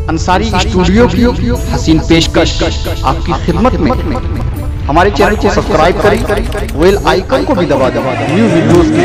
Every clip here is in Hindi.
अंसारी स्टूडियो की हसीन पेशकश आपकी खिदमत में। हमारे चैनल को सब्सक्राइब करें, बेल आइकन को भी दबा न्यू वीडियोस के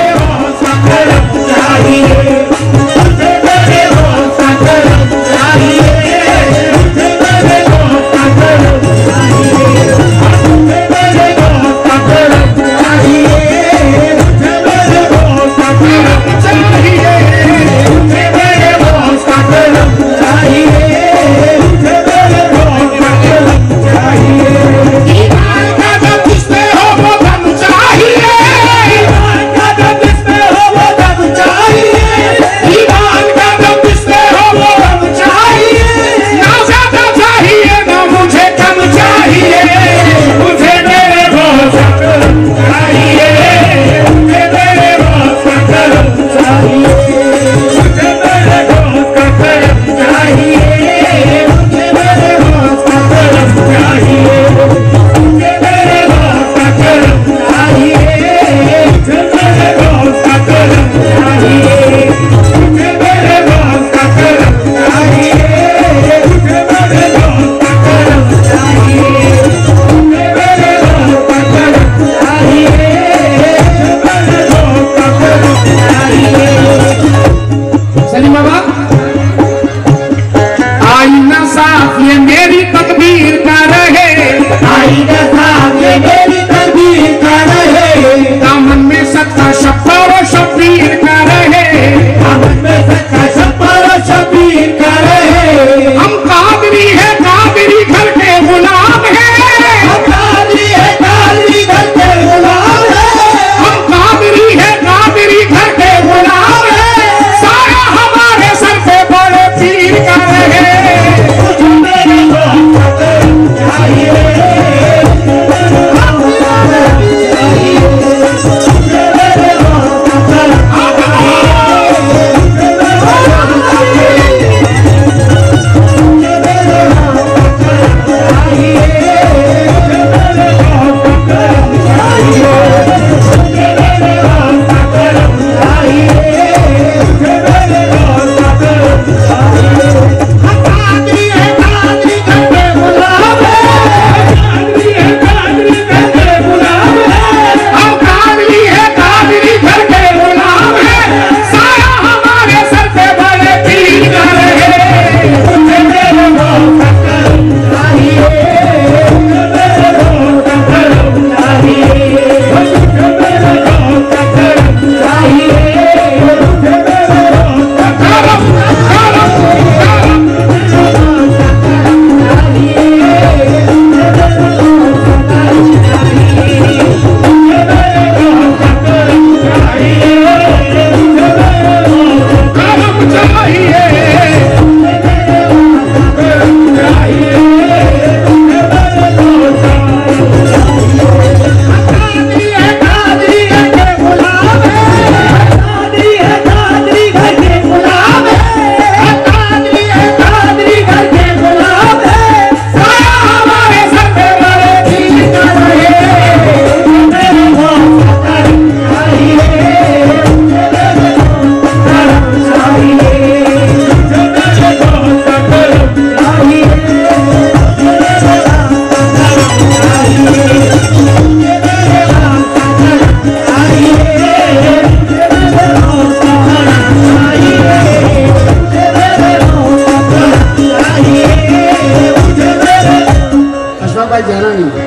जाना नहीं।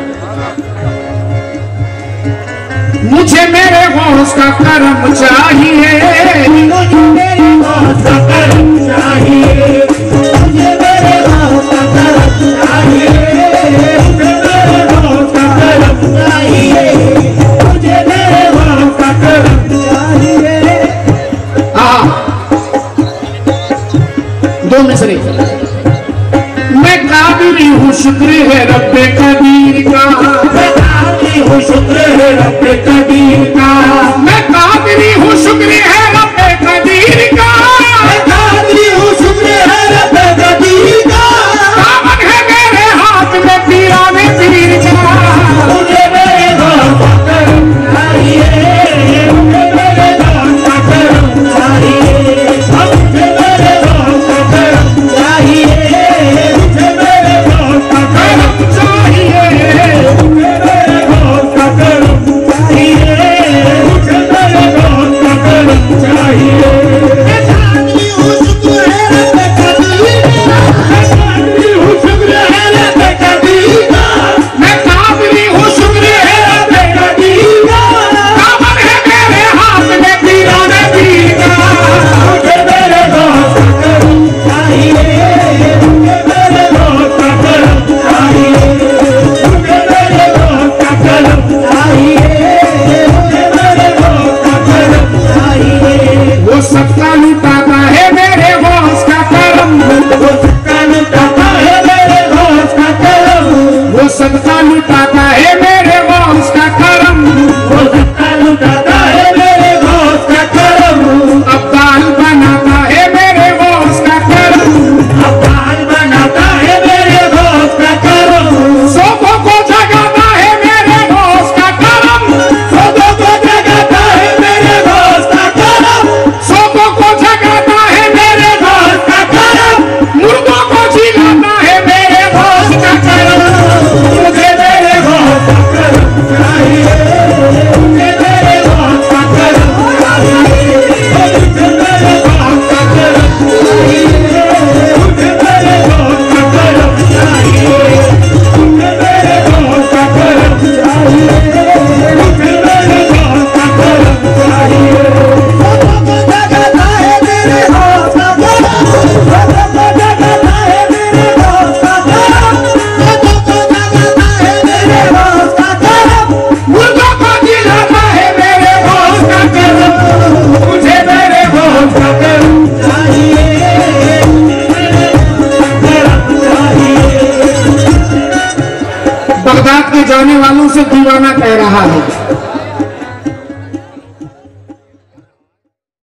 मुझे मेरे होश का करम चाहिए, मुझे मेरे होश का करम चाहिए, मुझे मेरे होश का करम चाहिए, मुझे मेरे होश का करम चाहिए, मुझे मेरे होश का करम चाहिए। दो मिसरे। मैं काबिल हूँ, शुक्र है रब्बे कदीर का, मैं काबिल हूँ, शुक्र है रब्बे कदीर का, मैं काबिल हूँ, शुक्र है रब्बे कदीर का, मैं काबिल हूँ, शुक्र है रब्बे कदीर का, दामन है मेरे हाथ में पीराने पीर का, मुझे मेरे दाम का करम चाहिए, मुझे मेरे दाम का करम चाहिए, मुझे मेरे दाम का करम चाहिए। बगदाद के जाने वालों से दीवाना कह रहा है।